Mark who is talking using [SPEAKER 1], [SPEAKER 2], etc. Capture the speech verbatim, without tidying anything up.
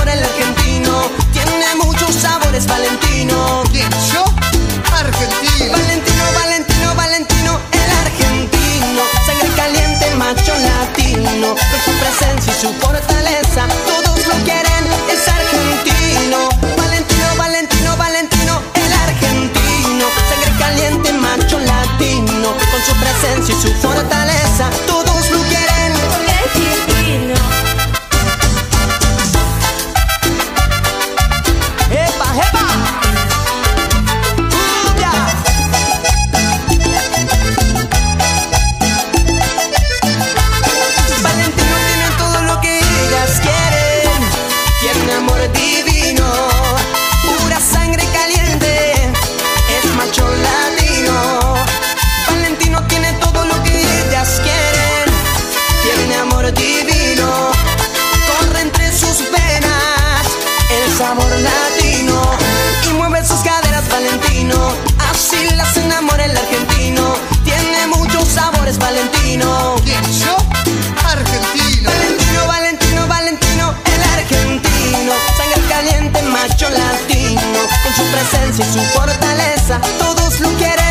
[SPEAKER 1] el argentino. Tiene muchos sabores, Valentino.
[SPEAKER 2] ¿Quién, yo? Argentino.
[SPEAKER 1] Valentino, Valentino, Valentino, el argentino. Sangre caliente, macho latino. Con su presencia y su fortaleza, todos lo quieren, es argentino. Valentino, Valentino, Valentino, el argentino. Sangre caliente, macho latino. Con su presencia y su fortaleza, todos lo quieren,
[SPEAKER 3] porque es argentino.
[SPEAKER 1] ¡Epa, epa! ¡Cumbia! Valentino tiene todo lo que ellas quieren. Tiene amor divino, pura sangre caliente, es macho latino. Valentino tiene todo lo que ellas quieren. Tiene amor divino, corre entre sus venas el sabor latino. Y mueve sus caderas, Valentino, así las enamora el argentino. Tiene muchos sabores, Valentino.
[SPEAKER 2] ¿Quién, yo? Argentino.
[SPEAKER 1] Valentino, Valentino, Valentino, el argentino. Sangre caliente, macho latino. Con su presencia y su fortaleza, todos lo quieren.